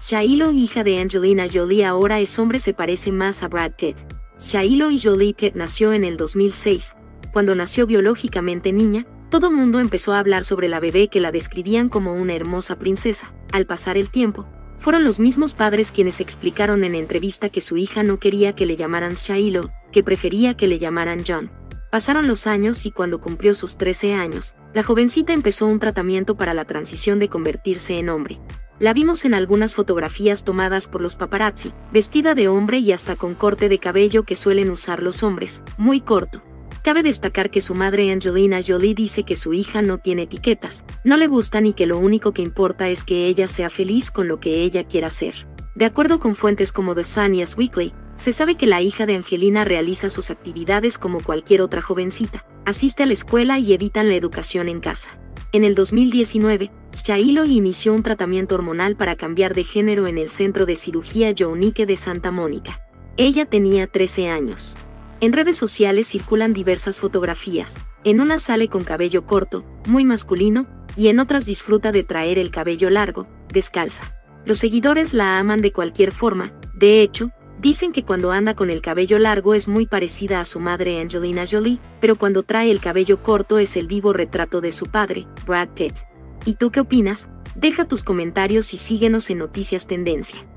Shiloh, hija de Angelina Jolie, ahora es hombre, se parece más a Brad Pitt. Shiloh Jolie Pitt nació en el 2006. Cuando nació biológicamente niña, todo mundo empezó a hablar sobre la bebé, que la describían como una hermosa princesa. Al pasar el tiempo, fueron los mismos padres quienes explicaron en entrevista que su hija no quería que le llamaran Shiloh, que prefería que le llamaran John. Pasaron los años y cuando cumplió sus 13 años, la jovencita empezó un tratamiento para la transición de convertirse en hombre. La vimos en algunas fotografías tomadas por los paparazzi, vestida de hombre y hasta con corte de cabello que suelen usar los hombres, muy corto. Cabe destacar que su madre Angelina Jolie dice que su hija no tiene etiquetas, no le gustan y que lo único que importa es que ella sea feliz con lo que ella quiera hacer. De acuerdo con fuentes como The Sun y Us Weekly, se sabe que la hija de Angelina realiza sus actividades como cualquier otra jovencita, asiste a la escuela y evitan la educación en casa. En el 2019, Shiloh inició un tratamiento hormonal para cambiar de género en el Centro de Cirugía Joe de Santa Mónica. Ella tenía 13 años. En redes sociales circulan diversas fotografías. En una sale con cabello corto, muy masculino, y en otras disfruta de traer el cabello largo, descalza. Los seguidores la aman de cualquier forma. De hecho, dicen que cuando anda con el cabello largo es muy parecida a su madre Angelina Jolie, pero cuando trae el cabello corto es el vivo retrato de su padre, Brad Pitt. ¿Y tú qué opinas? Deja tus comentarios y síguenos en Noticias Tendencia.